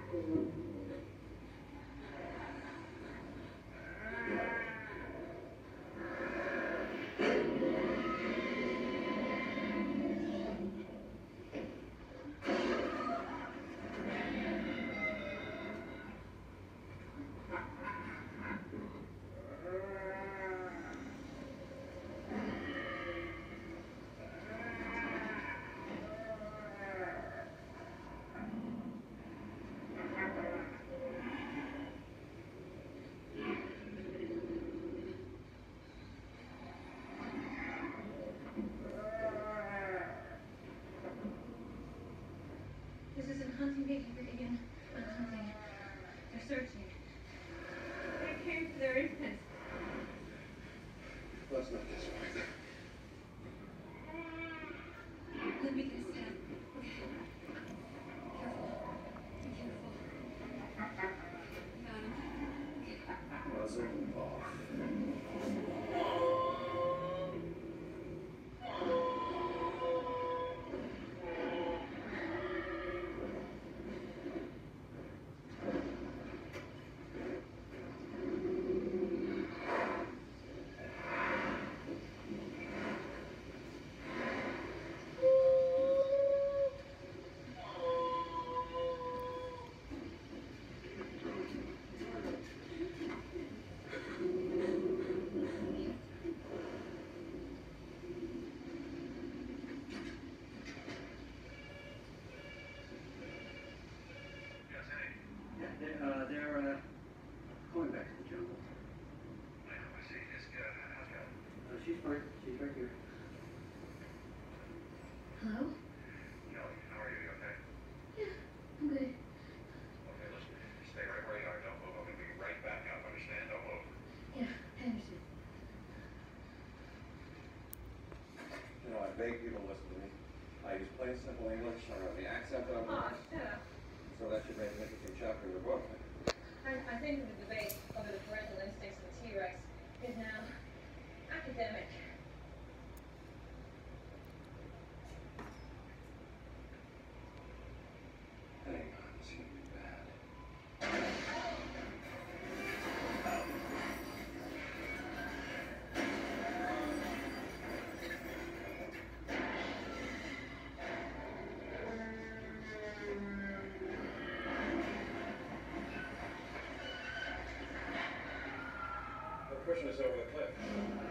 This isn't hunting behavior again. I'm hunting. They're searching. They came for their infants. Let's not disappoint them. Let me get a step. Okay. Careful. Be careful. Got him. Muzzle off. They're going back to the jungle. I see. How's it going? She's fine. She's right here. Hello? Kelly, how are you? You okay? Yeah, I'm good. Okay, listen. Stay right where you are. Don't move. I'm going to be right back up. Understand? Don't move. Yeah, I understand. You know, I beg you to listen to me. I use plain, simple English. I know the accent that I'm Oh, using. shut up. So that should make an interesting chapter in the book. I think the debate over the parental instincts of the T-Rex is now academic. Hang on, this is going to be bad. They're pushing us over the cliff.